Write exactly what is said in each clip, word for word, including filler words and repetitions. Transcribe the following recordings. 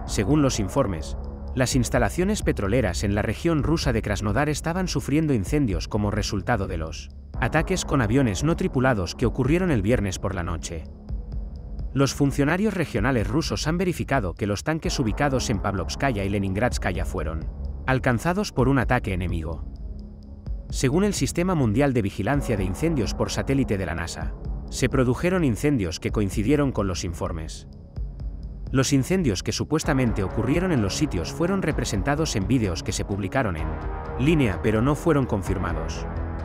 Según los informes, las instalaciones petroleras en la región rusa de Krasnodar estaban sufriendo incendios como resultado de los ataques con aviones no tripulados que ocurrieron el viernes por la noche. Los funcionarios regionales rusos han verificado que los tanques ubicados en Pavlovskaya y Leningradskaya fueron alcanzados por un ataque enemigo. Según el Sistema Mundial de Vigilancia de Incendios por satélite de la NASA, se produjeron incendios que coincidieron con los informes. Los incendios que supuestamente ocurrieron en los sitios fueron representados en vídeos que se publicaron en línea pero no fueron confirmados.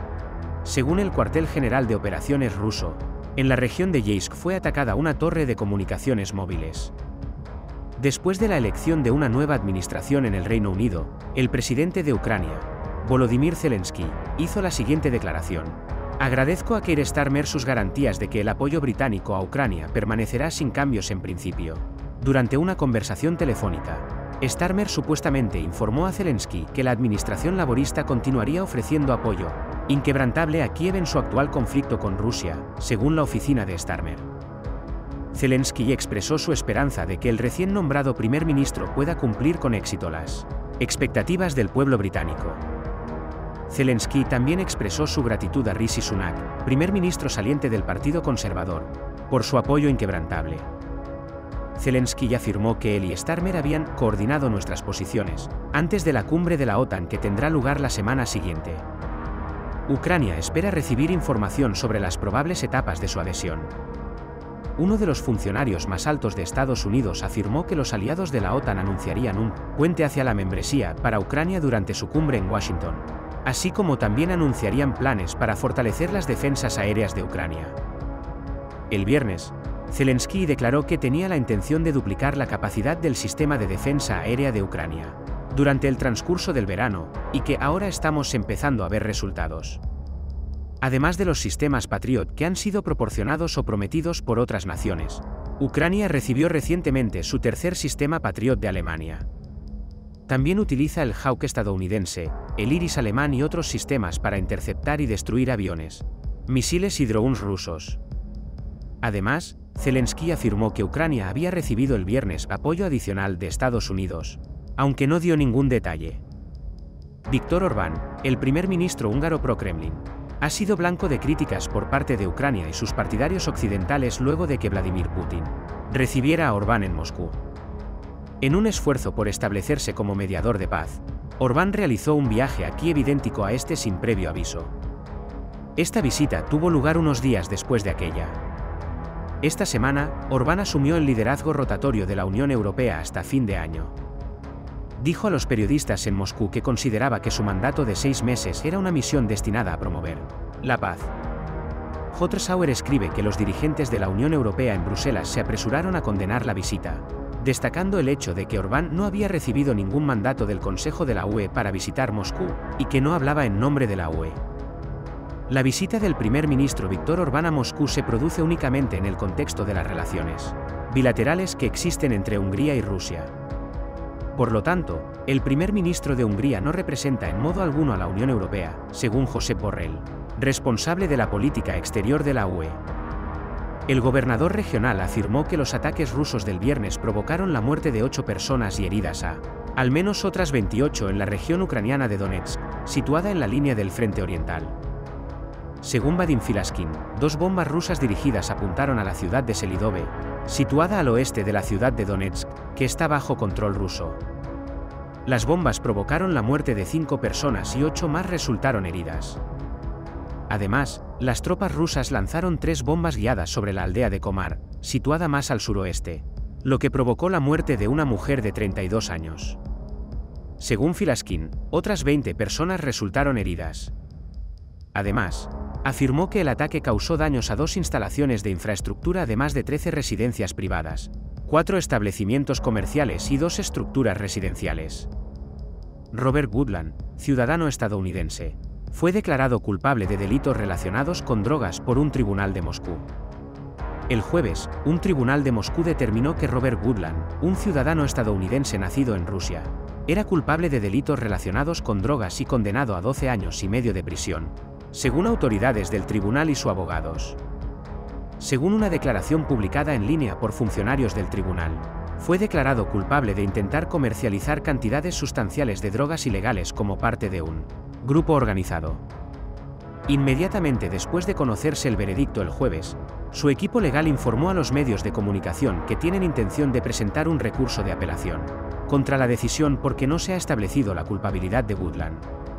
Según el Cuartel General de Operaciones ruso, en la región de Yeisk fue atacada una torre de comunicaciones móviles. Después de la elección de una nueva administración en el Reino Unido, el presidente de Ucrania, Volodymyr Zelensky, hizo la siguiente declaración: agradezco a Keir Starmer sus garantías de que el apoyo británico a Ucrania permanecerá sin cambios en principio. Durante una conversación telefónica, Starmer supuestamente informó a Zelensky que la administración laborista continuaría ofreciendo apoyo inquebrantable a Kiev en su actual conflicto con Rusia, según la oficina de Starmer. Zelensky expresó su esperanza de que el recién nombrado primer ministro pueda cumplir con éxito las expectativas del pueblo británico. Zelensky también expresó su gratitud a Rishi Sunak, primer ministro saliente del Partido Conservador, por su apoyo inquebrantable. Zelensky afirmó que él y Starmer habían coordinado nuestras posiciones antes de la cumbre de la OTAN que tendrá lugar la semana siguiente. Ucrania espera recibir información sobre las probables etapas de su adhesión. Uno de los funcionarios más altos de Estados Unidos afirmó que los aliados de la OTAN anunciarían un puente hacia la membresía para Ucrania durante su cumbre en Washington, así como también anunciarían planes para fortalecer las defensas aéreas de Ucrania. El viernes, Zelensky declaró que tenía la intención de duplicar la capacidad del sistema de defensa aérea de Ucrania durante el transcurso del verano, y que ahora estamos empezando a ver resultados. Además de los sistemas Patriot que han sido proporcionados o prometidos por otras naciones, Ucrania recibió recientemente su tercer sistema Patriot de Alemania. También utiliza el Hawk estadounidense, el Iris alemán y otros sistemas para interceptar y destruir aviones, misiles y drones rusos. Además, Zelensky afirmó que Ucrania había recibido el viernes apoyo adicional de Estados Unidos, aunque no dio ningún detalle. Viktor Orbán, el primer ministro húngaro pro-Kremlin, ha sido blanco de críticas por parte de Ucrania y sus partidarios occidentales luego de que Vladimir Putin recibiera a Orbán en Moscú. En un esfuerzo por establecerse como mediador de paz, Orbán realizó un viaje aquí idéntico a este sin previo aviso. Esta visita tuvo lugar unos días después de aquella. Esta semana, Orbán asumió el liderazgo rotatorio de la Unión Europea hasta fin de año. Dijo a los periodistas en Moscú que consideraba que su mandato de seis meses era una misión destinada a promover la paz. Hotrasauer escribe que los dirigentes de la Unión Europea en Bruselas se apresuraron a condenar la visita, destacando el hecho de que Orbán no había recibido ningún mandato del Consejo de la U E para visitar Moscú, y que no hablaba en nombre de la U E. La visita del primer ministro Viktor Orbán a Moscú se produce únicamente en el contexto de las relaciones bilaterales que existen entre Hungría y Rusia. Por lo tanto, el primer ministro de Hungría no representa en modo alguno a la Unión Europea, según Josep Borrell, responsable de la política exterior de la U E. El gobernador regional afirmó que los ataques rusos del viernes provocaron la muerte de ocho personas y heridas a, al menos otras veintiocho en la región ucraniana de Donetsk, situada en la línea del frente oriental. Según Vadim Filaskin, dos bombas rusas dirigidas apuntaron a la ciudad de Selidove, situada al oeste de la ciudad de Donetsk, que está bajo control ruso. Las bombas provocaron la muerte de cinco personas y ocho más resultaron heridas. Además, las tropas rusas lanzaron tres bombas guiadas sobre la aldea de Komar, situada más al suroeste, lo que provocó la muerte de una mujer de treinta y dos años. Según Filaskin, otras veinte personas resultaron heridas. Además, afirmó que el ataque causó daños a dos instalaciones de infraestructura además de trece residencias privadas, cuatro establecimientos comerciales y dos estructuras residenciales. Robert Woodland, ciudadano estadounidense, fue declarado culpable de delitos relacionados con drogas por un tribunal de Moscú. El jueves, un tribunal de Moscú determinó que Robert Woodland, un ciudadano estadounidense nacido en Rusia, era culpable de delitos relacionados con drogas y condenado a doce años y medio de prisión, según autoridades del tribunal y sus abogados. Según una declaración publicada en línea por funcionarios del tribunal, fue declarado culpable de intentar comercializar cantidades sustanciales de drogas ilegales como parte de un grupo organizado. Inmediatamente después de conocerse el veredicto el jueves, su equipo legal informó a los medios de comunicación que tienen intención de presentar un recurso de apelación contra la decisión porque no se ha establecido la culpabilidad de Woodland.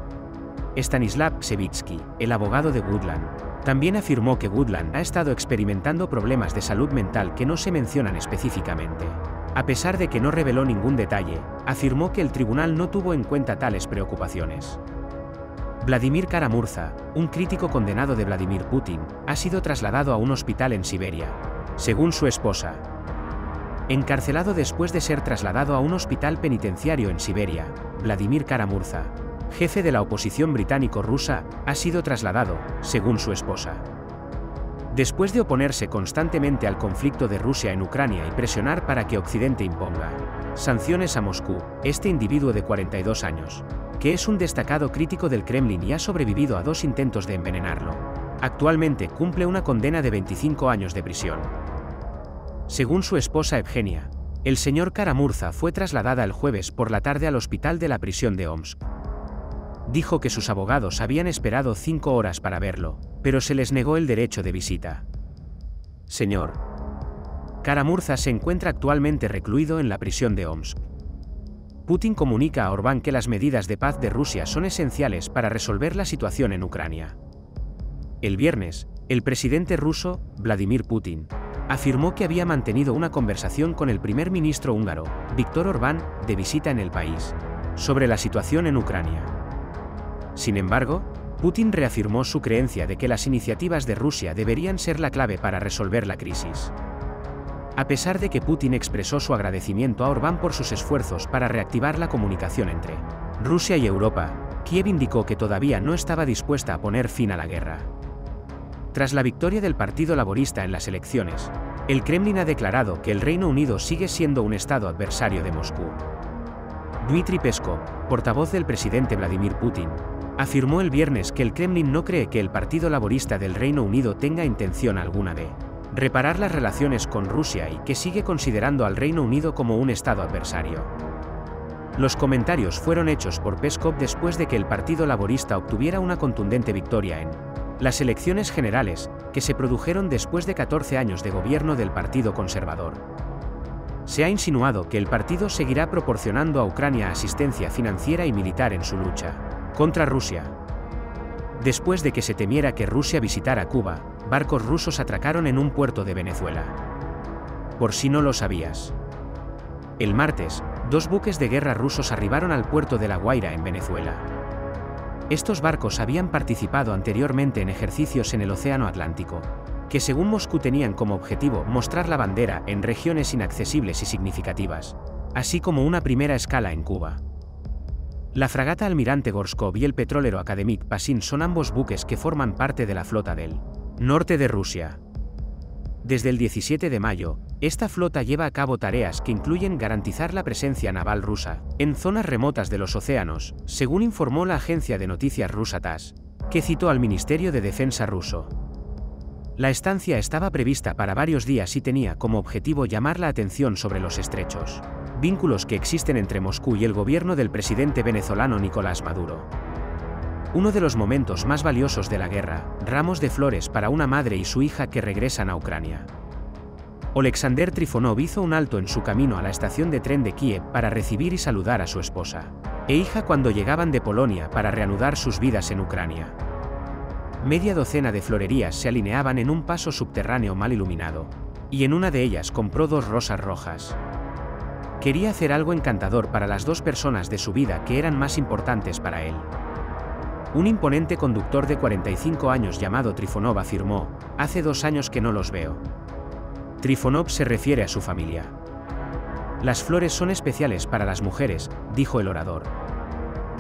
Stanislav Krzewicki, el abogado de Woodland, también afirmó que Woodland ha estado experimentando problemas de salud mental que no se mencionan específicamente. A pesar de que no reveló ningún detalle, afirmó que el tribunal no tuvo en cuenta tales preocupaciones. Vladimir Kara-Murza, un crítico condenado de Vladimir Putin, ha sido trasladado a un hospital en Siberia, según su esposa. Encarcelado después de ser trasladado a un hospital penitenciario en Siberia, Vladimir Kara-Murza, jefe de la oposición británico-rusa, ha sido trasladado, según su esposa. Después de oponerse constantemente al conflicto de Rusia en Ucrania y presionar para que Occidente imponga sanciones a Moscú, este individuo de cuarenta y dos años, que es un destacado crítico del Kremlin y ha sobrevivido a dos intentos de envenenarlo, actualmente cumple una condena de veinticinco años de prisión. Según su esposa Evgenia, el señor Kara-Murza fue trasladada el jueves por la tarde al hospital de la prisión de Omsk. Dijo que sus abogados habían esperado cinco horas para verlo, pero se les negó el derecho de visita. Señor Kara-Murza se encuentra actualmente recluido en la prisión de Omsk. Putin comunica a Orbán que las medidas de paz de Rusia son esenciales para resolver la situación en Ucrania. El viernes, el presidente ruso, Vladimir Putin, afirmó que había mantenido una conversación con el primer ministro húngaro, Viktor Orbán, de visita en el país, sobre la situación en Ucrania. Sin embargo, Putin reafirmó su creencia de que las iniciativas de Rusia deberían ser la clave para resolver la crisis. A pesar de que Putin expresó su agradecimiento a Orbán por sus esfuerzos para reactivar la comunicación entre Rusia y Europa, Kiev indicó que todavía no estaba dispuesta a poner fin a la guerra. Tras la victoria del Partido Laborista en las elecciones, el Kremlin ha declarado que el Reino Unido sigue siendo un estado adversario de Moscú. Dmitry Peskov, portavoz del presidente Vladimir Putin, afirmó el viernes que el Kremlin no cree que el Partido Laborista del Reino Unido tenga intención alguna de reparar las relaciones con Rusia y que sigue considerando al Reino Unido como un estado adversario. Los comentarios fueron hechos por Peskov después de que el Partido Laborista obtuviera una contundente victoria en las elecciones generales, que se produjeron después de catorce años de gobierno del Partido Conservador. Se ha insinuado que el partido seguirá proporcionando a Ucrania asistencia financiera y militar en su lucha contra Rusia. Después de que se temiera que Rusia visitara Cuba, barcos rusos atracaron en un puerto de Venezuela. Por si no lo sabías. El martes, dos buques de guerra rusos arribaron al puerto de La Guaira en Venezuela. Estos barcos habían participado anteriormente en ejercicios en el Océano Atlántico, que según Moscú tenían como objetivo mostrar la bandera en regiones inaccesibles y significativas, así como una primera escala en Cuba. La fragata Almirante Gorskov y el petrolero Akademik Pasin son ambos buques que forman parte de la flota del norte de Rusia. Desde el diecisiete de mayo, esta flota lleva a cabo tareas que incluyen garantizar la presencia naval rusa en zonas remotas de los océanos, según informó la agencia de noticias rusa TASS, que citó al Ministerio de Defensa ruso. La estancia estaba prevista para varios días y tenía como objetivo llamar la atención sobre los estrechos vínculos que existen entre Moscú y el gobierno del presidente venezolano Nicolás Maduro. Uno de los momentos más valiosos de la guerra, ramos de flores para una madre y su hija que regresan a Ucrania. Oleksandr Trifonov hizo un alto en su camino a la estación de tren de Kiev para recibir y saludar a su esposa e hija cuando llegaban de Polonia para reanudar sus vidas en Ucrania. Media docena de florerías se alineaban en un paso subterráneo mal iluminado, y en una de ellas compró dos rosas rojas. Quería hacer algo encantador para las dos personas de su vida que eran más importantes para él. Un imponente conductor de cuarenta y cinco años llamado Trifonov afirmó: "Hace dos años que no los veo". Trifonov se refiere a su familia. Las flores son especiales para las mujeres, dijo el orador.